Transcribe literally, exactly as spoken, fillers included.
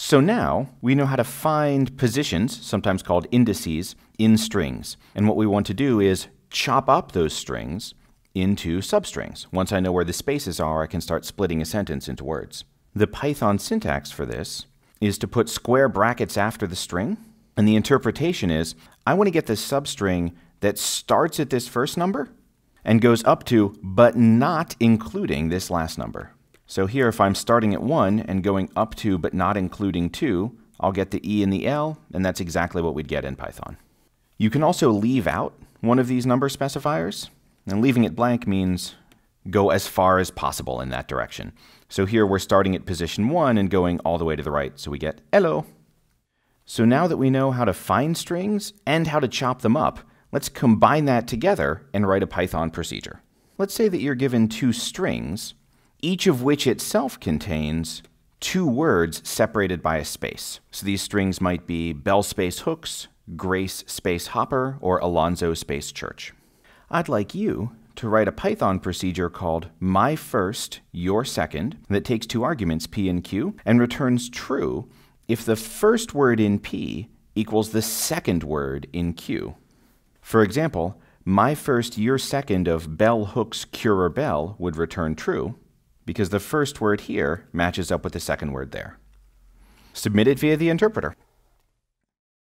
So now we know how to find positions, sometimes called indices, in strings. And what we want to do is chop up those strings into substrings. Once I know where the spaces are, I can start splitting a sentence into words. The Python syntax for this is to put square brackets after the string. And the interpretation is, I want to get this substring that starts at this first number and goes up to, but not including this last number. So here, if I'm starting at one and going up to, but not including two, I'll get the E and the L, and that's exactly what we'd get in Python. You can also leave out one of these number specifiers, and leaving it blank means go as far as possible in that direction. So here we're starting at position one and going all the way to the right, so we get hello. So now that we know how to find strings and how to chop them up, let's combine that together and write a Python procedure. Let's say that you're given two strings, each of which itself contains two words separated by a space. So these strings might be Bell space hooks, Grace space hopper, or Alonzo space church. I'd like you to write a Python procedure called my first, your second, that takes two arguments, P and Q, and returns true if the first word in P equals the second word in Q. For example, my first, your second of Bell hooks Curer Bell would return true, because the first word here matches up with the second word there. Submit it via the interpreter.